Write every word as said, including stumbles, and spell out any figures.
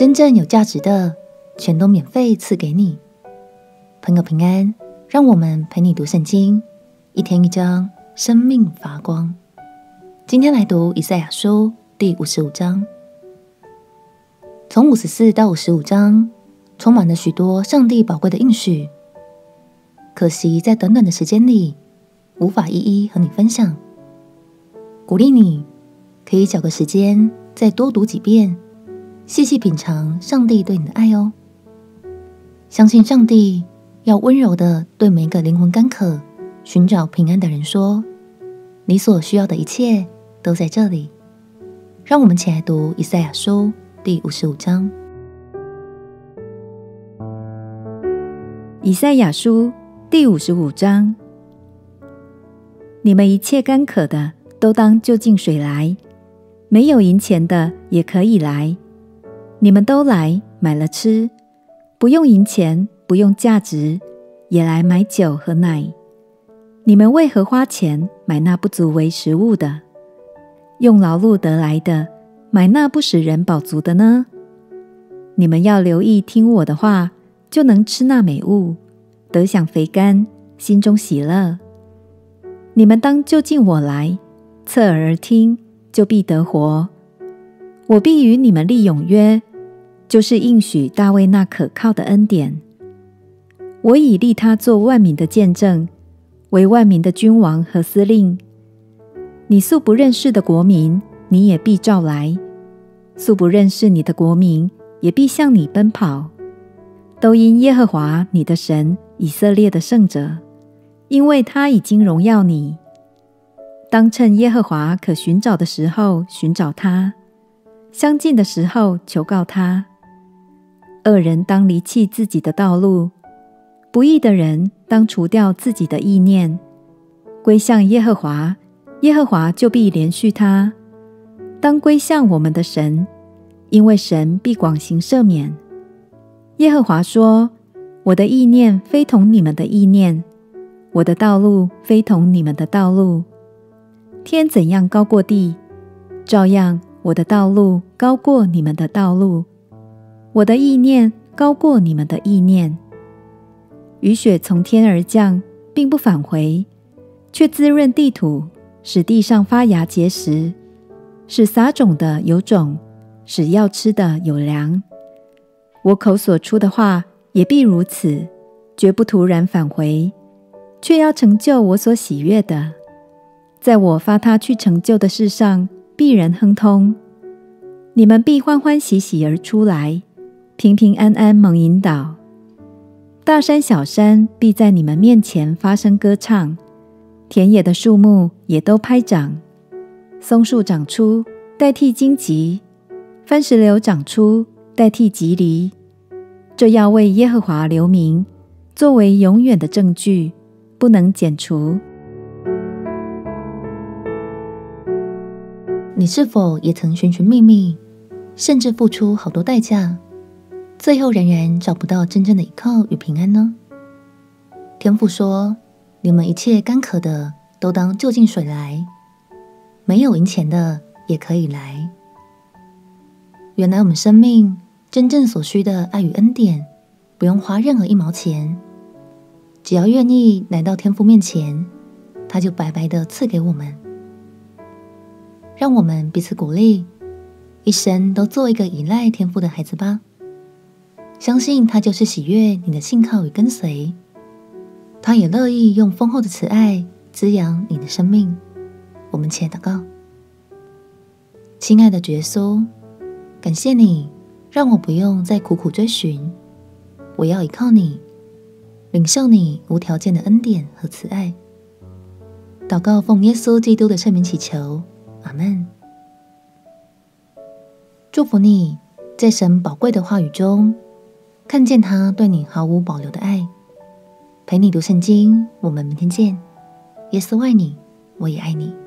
真正有价值的，全都免费赐给你。朋友平安，让我们陪你读圣经，一天一章，生命发光。今天来读以赛亚书第五十五章。从五十四到五十五章，充满了许多上帝宝贵的应许。可惜在短短的时间里，无法一一和你分享。鼓励你可以找个时间再多读几遍，细细品尝上帝对你的爱哦。相信上帝要温柔地对每个灵魂干渴、寻找平安的人说，你所需要的一切都在这里。让我们起来读以赛亚书第五十五章。 以赛亚书第五十五章。你们一切干渴的，都当就近水来，没有银钱的也可以来。你们都来买了吃，不用银钱，不用价值，也来买酒和奶。你们为何花钱买那不足为食物的，用劳碌得来的买那不使人饱足的呢？你们要留意听我的话，就能吃那美物，得享肥甘，心中喜乐。你们当就近我来，侧耳而听，就必得活。我必与你们立永约，就是应许大卫那可靠的恩典。我已立他做万民的见证，为万民的君王和司令。你素不认识的国民，你也必召来；素不认识你的国民，也必向你奔跑。都因耶和华你的神，以色列的圣者，因为他已经荣耀你。当趁耶和华可寻找的时候寻找他，相近的时候求告他。恶人当离弃自己的道路，不义的人当除掉自己的意念，归向耶和华，耶和华就必连续他。当归向我们的神，因为神必广行赦免。耶和华说，我的意念非同你们的意念，我的道路非同你们的道路。天怎样高过地，照样我的道路高过你们的道路，我的意念高过你们的意念。雨雪从天而降，并不返回，却滋润地土，使地上发芽结实，使撒种的有种，使要吃的有粮。我口所出的话也必如此，绝不突然返回，却要成就我所喜悦的。在我发他去成就的事上，必然亨通。你们必欢欢喜喜而出来，平平安安蒙引导。大山小山必在你们面前发声歌唱，田野的树木也都拍掌。松树长出，代替荆棘；番石榴长出，代替棘藜。这要为耶和华留名，作为永远的证据，不能剪除。 你是否也曾寻寻觅觅，甚至付出好多代价，最后仍然找不到真正的依靠与平安呢？天父说，你们一切干渴的，都当就近水来，没有银钱的也可以来。原来我们生命真正所需的爱与恩典，不用花任何一毛钱，只要愿意来到天父面前，他就白白的赐给我们。让我们彼此鼓励，一生都做一个依赖天父的孩子吧。相信他就是喜悦你的信靠与跟随，他也乐意用丰厚的慈爱滋养你的生命。我们且祷告。亲爱的主耶稣，感谢你让我不用再苦苦追寻，我要依靠你，领受你无条件的恩典和慈爱。祷告奉耶稣基督的圣名祈求，阿们。祝福你在神宝贵的话语中看见他对你毫无保留的爱。陪你读圣经，我们明天见。耶稣爱你，我也爱你。